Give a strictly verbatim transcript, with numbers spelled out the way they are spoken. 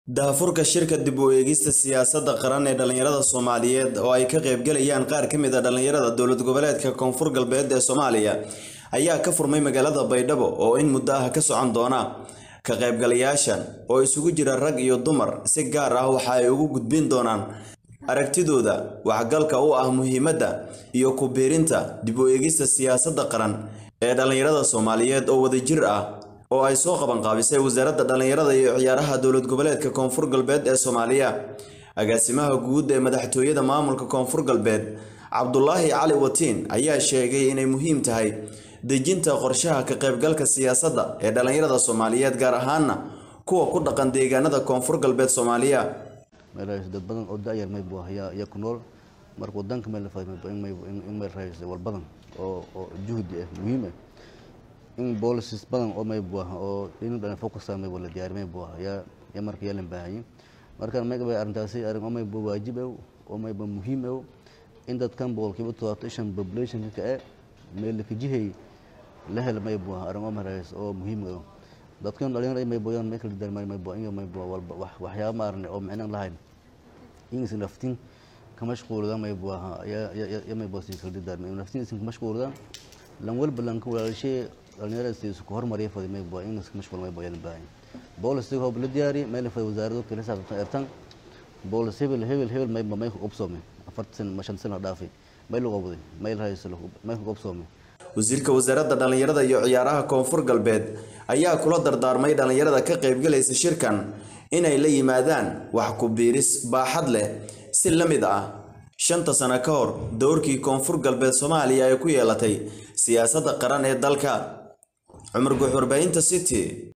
daafurka shirka dib u eegista siyaasadda qaran ee dhalinyarada Soomaaliyeed oo ay ka qayb galayaan qaar ka mid ah dhalinyarada dowlad goboleedka Koonfur Galbeed ee Soomaaliya ayaa ka furmay magaalada Baydhabo oo in muddo ah ka socon doona ka qaybgalayaashan oo isugu jira rag iyo dumar si gaar ah waxa ay ugu gudbin doonaan aragtidooda waxgalka u ah muhiimadda iyo ku biirinta dib u eegista siyaasadda qaran ee dhalinyarada Soomaaliyeed oo wadajir ah oo ay soo qaban qaabisay wasaaradda dhalinyarada iyo ciyaaraha dowlad goboleedka Koonfur Galbeed ee Soomaaliya agaasimaha guud ee madaxtooyada maamulka Koonfur Galbeed Cabdullaahi Cali Watiin ayaa sheegay inay muhiim tahay dejinta qorshaha ka qaybgalka siyaasadda ee dhalinyarada Soomaaliyeed gaar ahaan kuwa ku dhaqan deegaanada Koonfur Galbeed Soomaaliya meelaha dad badan oo daayar may buuhaya iyo ku nool markuu danka meel fahmay in may raayis wal badan oo juhdi ah muhiim ah in policies badan oo may buuha oo in dhan focus ah may wala diyaar may buuha ya ya markii yeelan baahay marka may bay arintaasi arin oo may buu waajib ah oo may buu muhiim ah in dad kan boqolkiiba toban population ka ah meel ka jihay la hel may buuha arin oo marays oo muhiim ah dadkan dhalinyarada may buuyan may kala darmay may buu in may buu wax waxyaabo maarne oo macna lahayn in is naftin ka mashquulada may buuha ya ya may buu si kala darmay naftin is mashquulada lan walba lan ku wala shay dhalinyarada si isku hormariyo fadhi may buu in is mashquul may buu yeelan baahay policy oo la diyaari meel fay wasaaradda kala saabsan ertan policy hebel hebel hebel may may ku qabsoomay afartan mashan sano dhaafay may lagu qabday may hayso may ku qabsoomay wasiirka wasaaradda dhalinyarada iyo ciyaaraha Koonfur Galbeed ayaa kula dardaarmay dhalinyarada ka qayb galaysa shirkan inay la yimaadaan wax ku biiris baaxad leh si la mid ah shanta sano ka hor doorkii Koonfur Galbeed Soomaaliya ay ku yeelatay siyaasadda qaran ee dalka Cumar Guxurbaynta City.